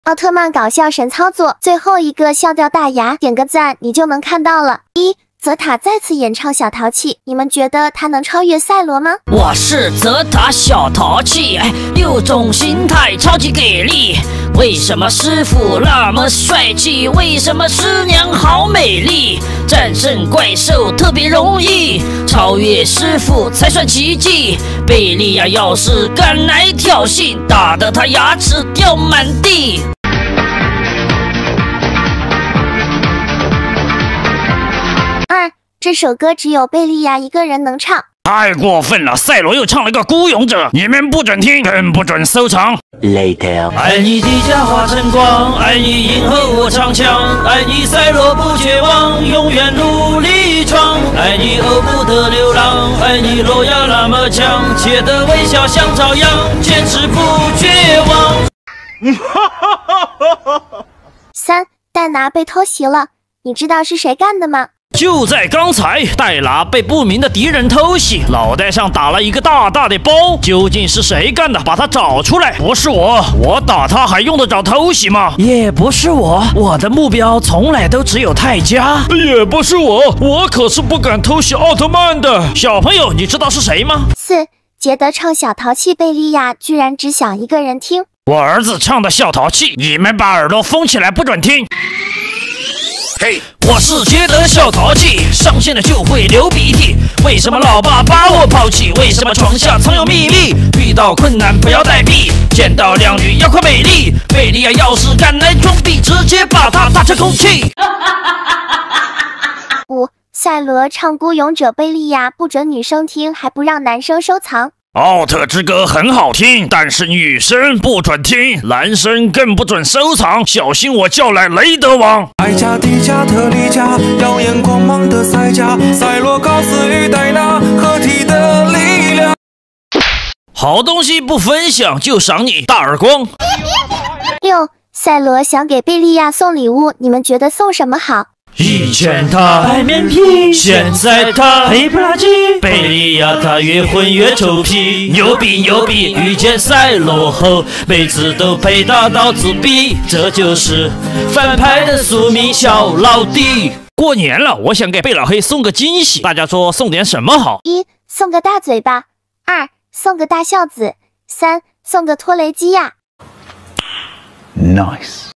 奥特曼搞笑神操作，最后一个笑掉大牙，点个赞你就能看到了。泽塔再次演唱小淘气，你们觉得他能超越赛罗吗？ 我是泽塔小淘气，有种心态超级给力。为什么师傅那么帅气？为什么师娘好美丽？战胜怪兽特别容易，超越师傅才算奇迹。贝利亚要是敢来挑衅，打得他牙齿掉满地。 这首歌只有贝利亚一个人能唱， 太过分了！赛罗又唱了个孤勇者，你们不准听，更不准收藏。 Later， 爱你的假化晨光，爱你迎合我长枪，爱你赛罗不绝望，永远努力闯。爱你饿不得流浪，爱你诺亚那么强，切的微笑像朝阳，坚持不绝望。 3，戴拿被偷袭了，你知道是谁干的吗？ 就在刚才，戴拿被不明的敌人偷袭，脑袋上打了一个大大的包。究竟是谁干的？把他找出来！不是我，我打他还用得着偷袭吗？ 也不是我，我的目标从来都只有泰迦。 也不是我，我可是不敢偷袭奥特曼的。小朋友，你知道是谁吗 ？4，杰德唱小淘气，贝利亚居然只想一个人听。 我儿子唱的小淘气，你们把耳朵封起来，不准听。 Hey， 我是杰德小淘气，伤心了就会流鼻涕。为什么老爸把我抛弃？为什么床下藏有秘密？遇到困难不要带屁，见到靓女要快美丽。贝利亚要是敢来装逼，直接把他打成空气。 5，赛罗唱孤勇者，贝利亚不准女生听，还不让男生收藏。 奥特之歌很好听，但是女生不准听，男生更不准收藏，小心我叫来雷德王。 艾加、迪迦、特利迦，耀眼光芒的赛迦，赛罗高斯与戴拿合体的力量。 好东西不分享就赏你大耳光。 6，赛罗想给贝利亚送礼物，你们觉得送什么好？ 以前他白面皮，现在他黑不拉几。贝利亚他越混越臭屁，牛逼牛逼！遇见赛罗后，每次都被打到自闭，这就是反派的宿命，小老弟。 过年了，我想给贝老黑送个惊喜，大家说送点什么好 ？1，送个大嘴巴；2，送个大孝子；3，送个拖雷机呀。 Nice。